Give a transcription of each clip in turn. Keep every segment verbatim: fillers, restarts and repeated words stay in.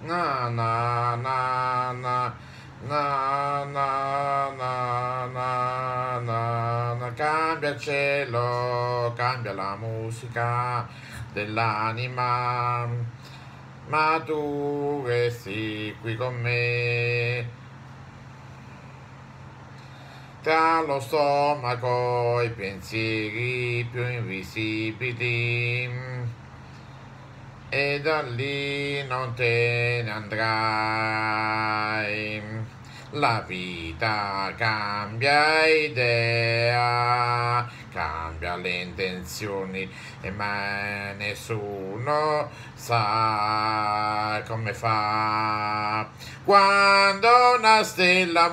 Na na na na na na na na na na. Cambia il cielo, cambia la musica dell'anima, ma tu resti qui con me. Tra lo stomaco e i pensieri più invisibili, e da lì non te ne andrai. La vita cambia idea, cambia le intenzioni, e mai nessuno sa come fa. Quando una stella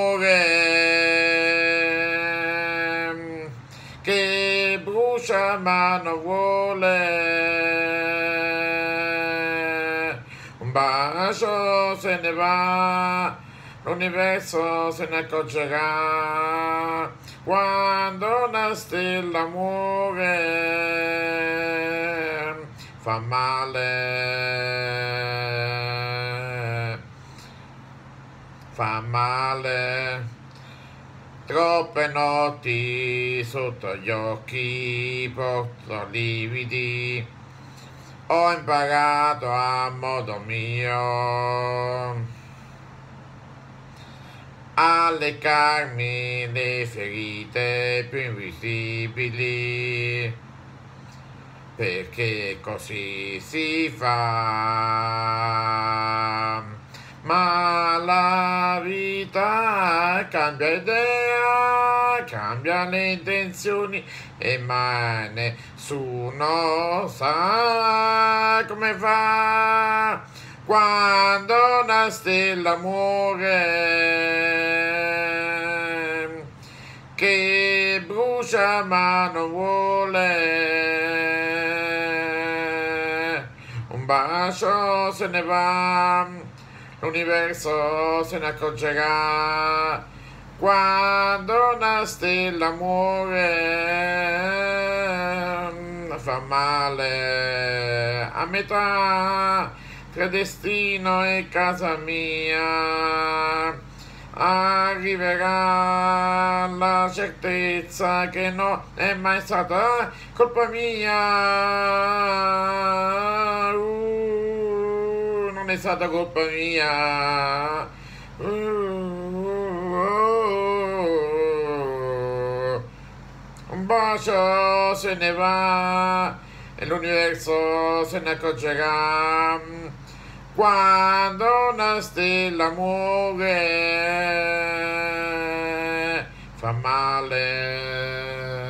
muore, che brucia ma non vuole, un bacio se ne va, l'universo se ne accorgerà. Quando una stella muore, fa male, fa male. Troppe notti sotto gli occhi porto lividi, ho imparato a modo mio a leccarmi le ferite più invisibili, perché così si fa. Ma la vita cambia idea, cambia le intenzioni, e mai nessuno sa come fa. Quando una stella muore, che brucia ma non vuole, un bacio se ne va, l'universo se ne accorgerà. Quando una stella muore, fa male a metà tra destino e casa mia. Arriverà la certezza che non è mai stata colpa mia. Uh, non è stata colpa mia. Uh, uh, un bacio se ne va e l'universo se ne accorgerà. Quando una stella muore, fa male.